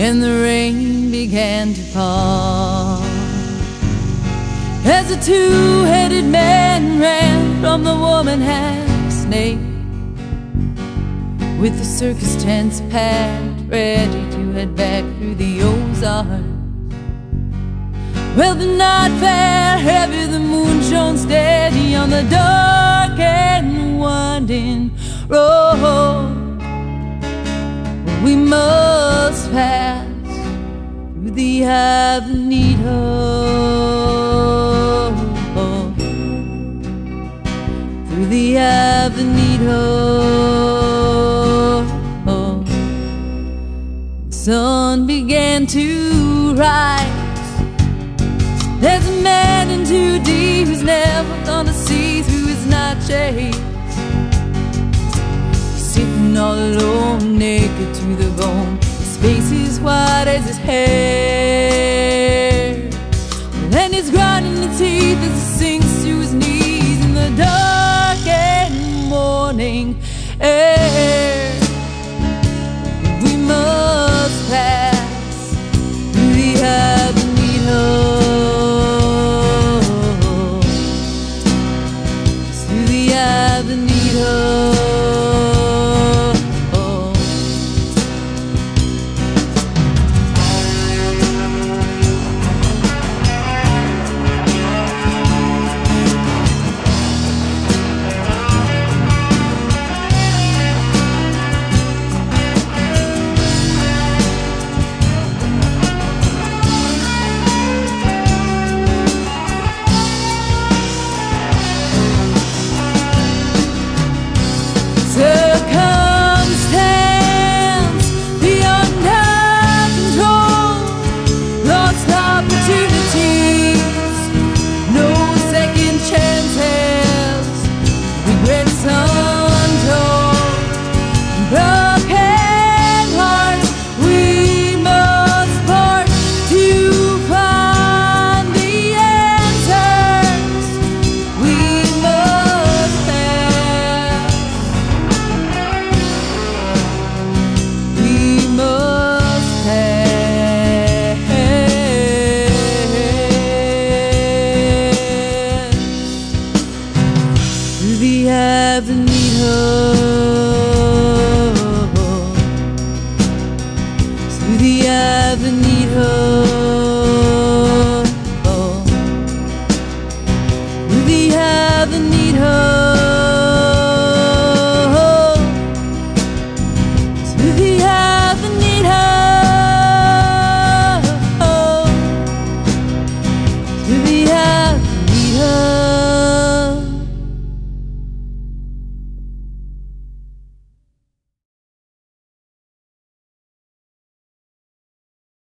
and the rain began to fall. As the two-headed man ran from the woman and snake, with the circus tents packed, ready to head back through the Ozarks. Well, the night fell heavy, the moon shone steady on the dark and winding road. We must pass through the Avenida, through the Avenida. The sun began to rise. There's a man in 2D who's never gonna see through his nightshades. He's sitting all alone, naked to the bone. His face is white as his hair, and he's grinding the teeth as he sinks to his knees in the dark and morning air. We must pass through the Avenida, through the Avenida.